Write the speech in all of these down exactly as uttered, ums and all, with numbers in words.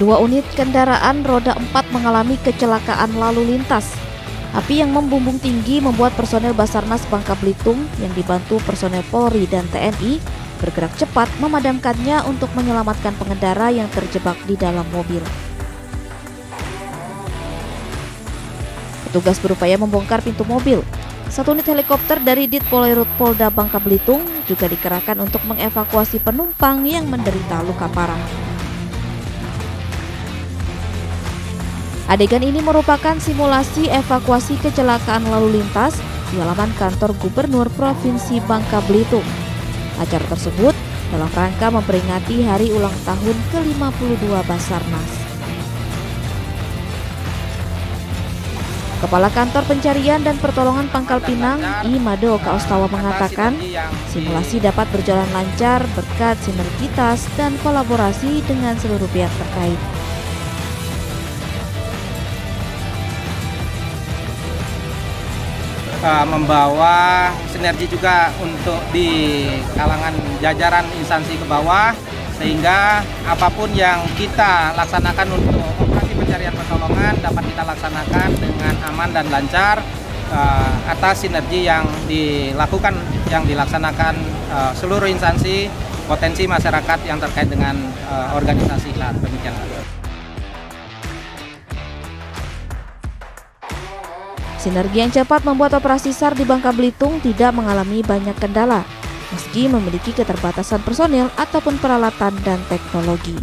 Dua unit kendaraan roda empat mengalami kecelakaan lalu lintas. Api yang membumbung tinggi membuat personel Basarnas Bangka Belitung yang dibantu personel Polri dan T N I bergerak cepat memadamkannya untuk menyelamatkan pengendara yang terjebak di dalam mobil. Petugas berupaya membongkar pintu mobil. Satu unit helikopter dari Ditpolerut Polda Bangka Belitung juga dikerahkan untuk mengevakuasi penumpang yang menderita luka parah. Adegan ini merupakan simulasi evakuasi kecelakaan lalu lintas di halaman kantor Gubernur Provinsi Bangka Belitung. Acara tersebut dalam rangka memperingati hari ulang tahun ke lima puluh dua Basarnas. Kepala Kantor Pencarian dan Pertolongan Pangkal Pinang, I Mado Kaustawa mengatakan, simulasi dapat berjalan lancar berkat sinergitas dan kolaborasi dengan seluruh pihak terkait. Membawa sinergi juga untuk di kalangan jajaran instansi ke bawah, sehingga apapun yang kita laksanakan untuk operasi pencarian pertolongan dapat kita laksanakan dengan aman dan lancar uh, atas sinergi yang dilakukan, yang dilaksanakan uh, seluruh instansi, potensi masyarakat yang terkait dengan uh, organisasi. Nah, demikian. Sinergi yang cepat membuat operasi SAR di Bangka Belitung tidak mengalami banyak kendala, meski memiliki keterbatasan personil ataupun peralatan dan teknologi.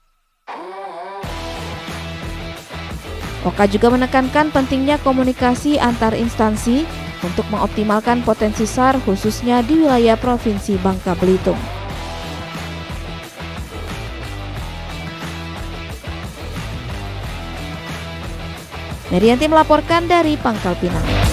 Oka juga menekankan pentingnya komunikasi antar instansi untuk mengoptimalkan potensi SAR khususnya di wilayah Provinsi Bangka Belitung. Merianti melaporkan dari Pangkal Pinang.